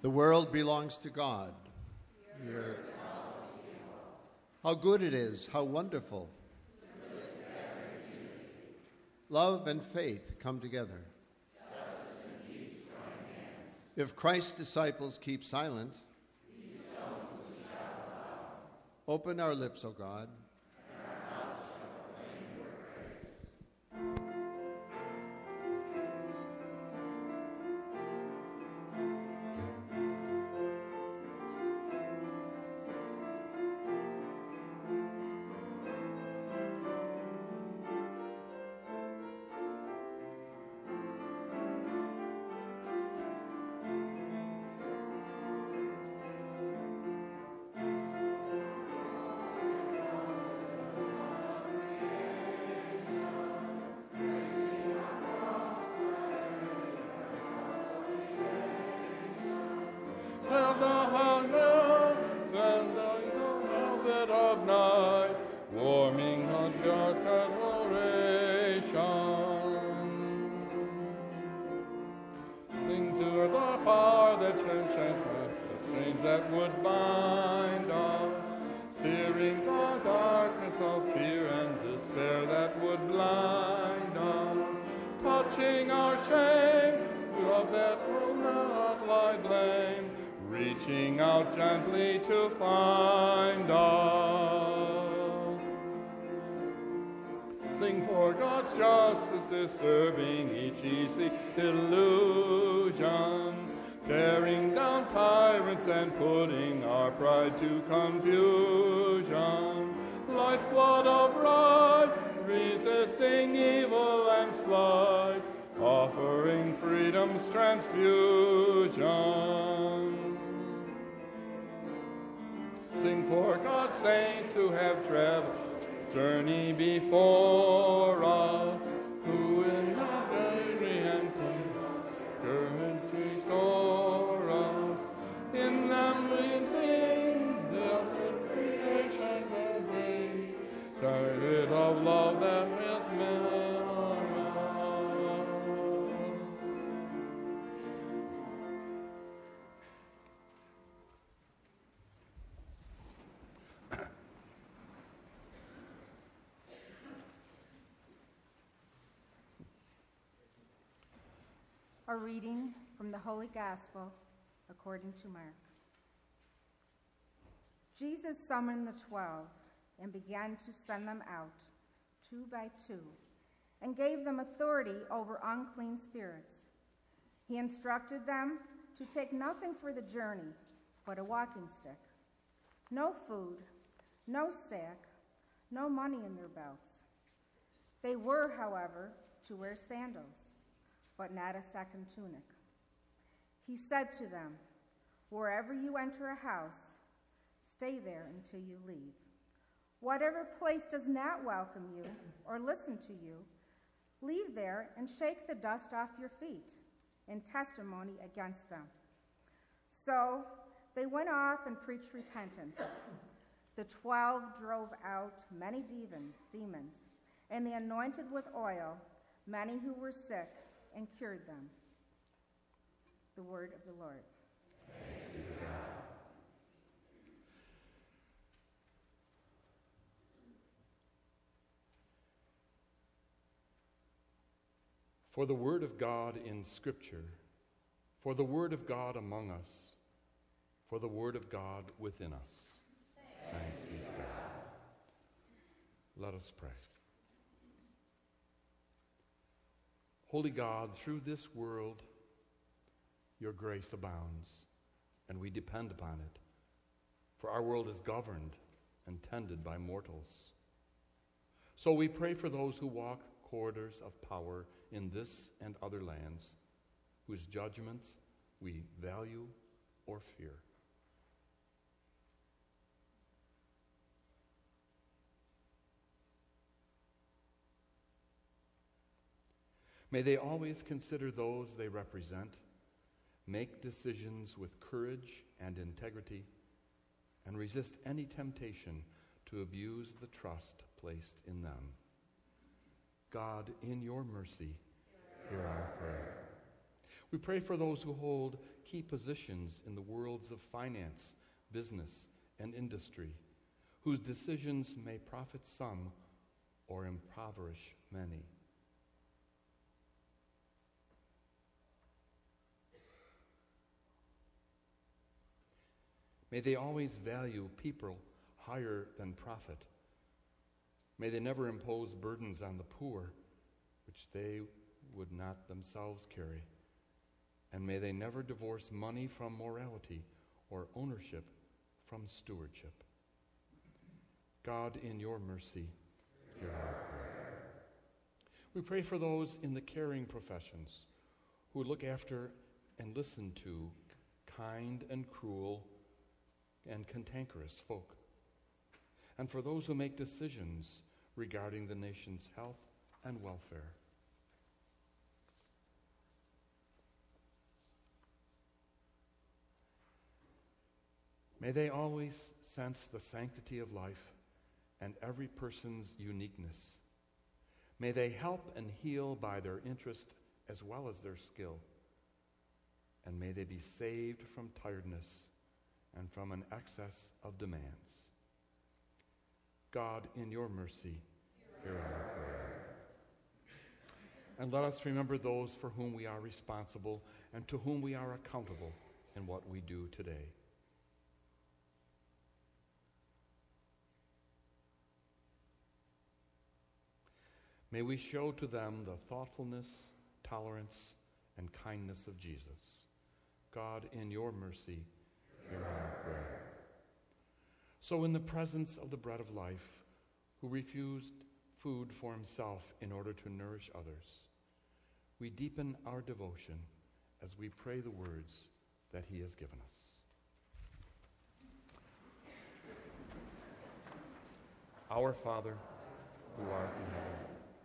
The world belongs to God. How good it is, how wonderful. Love and faith come together. If Christ's disciples keep silent, open our lips, O God. Reaching out gently to find us. Sing for God's justice, disturbing each easy illusion, tearing down tyrants and putting our pride to confusion. Lifeblood of right, resisting evil and slight, offering freedom's transfusion. Sing for God's saints who have traveled journey before us, who in our daily and courage restore us. In them we sing, the creation will bring, spirit of love that is meant. A reading from the Holy Gospel according to Mark. Jesus summoned the 12 and began to send them out, 2 by 2, and gave them authority over unclean spirits. He instructed them to take nothing for the journey but a walking stick, no food, no sack, no money in their belts. They were, however, to wear sandals, but not a second tunic. He said to them, "Wherever you enter a house, stay there until you leave. Whatever place does not welcome you or listen to you, leave there and shake the dust off your feet in testimony against them." So they went off and preached repentance. The 12 drove out many demons, and they anointed with oil many who were sick and cured them. The word of the Lord. Thanks be to God. For the word of God in Scripture, for the word of God among us, for the word of God within us. Thanks be to God. Let us pray. Holy God, through this world, your grace abounds, and we depend upon it, for our world is governed and tended by mortals. So we pray for those who walk corridors of power in this and other lands, whose judgments we value or fear. May they always consider those they represent, make decisions with courage and integrity, and resist any temptation to abuse the trust placed in them. God, in your mercy, hear our prayer. We pray for those who hold key positions in the worlds of finance, business, and industry, whose decisions may profit some or impoverish many. May they always value people higher than profit. May they never impose burdens on the poor, which they would not themselves carry. And may they never divorce money from morality or ownership from stewardship. God, in your mercy, hear our prayer. We pray for those in the caring professions who look after and listen to kind and cruel and cantankerous folk, and for those who make decisions regarding the nation's health and welfare. May they always sense the sanctity of life and every person's uniqueness. May they help and heal by their interest as well as their skill. And may they be saved from tiredness and from an excess of demands. God, in your mercy, hear our prayer. And let us remember those for whom we are responsible and to whom we are accountable in what we do today. May we show to them the thoughtfulness, tolerance, and kindness of Jesus. God, in your mercy, hear our prayer. So in the presence of the bread of life, who refused food for himself in order to nourish others, we deepen our devotion as we pray the words that he has given us. Our Father, who art in heaven,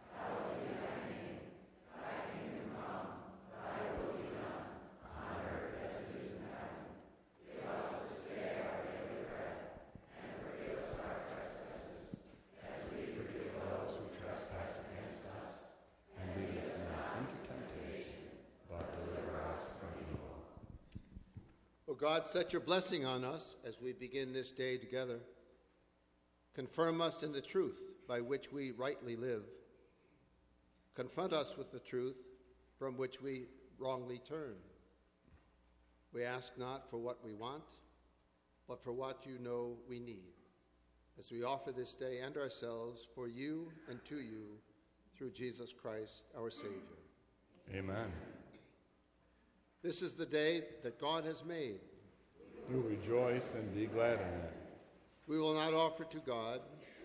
God, set your blessing on us as we begin this day together. Confirm us in the truth by which we rightly live. Confront us with the truth from which we wrongly turn. We ask not for what we want, but for what you know we need, as we offer this day and ourselves for you and to you through Jesus Christ, our Savior. Amen. This is the day that God has made. We will rejoice and be glad in it. We will not offer to God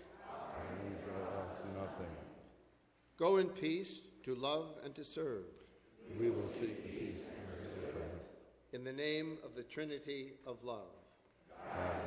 nothing. Go in peace to love and to serve. We will seek peace and serve. In the name of the Trinity of love. God,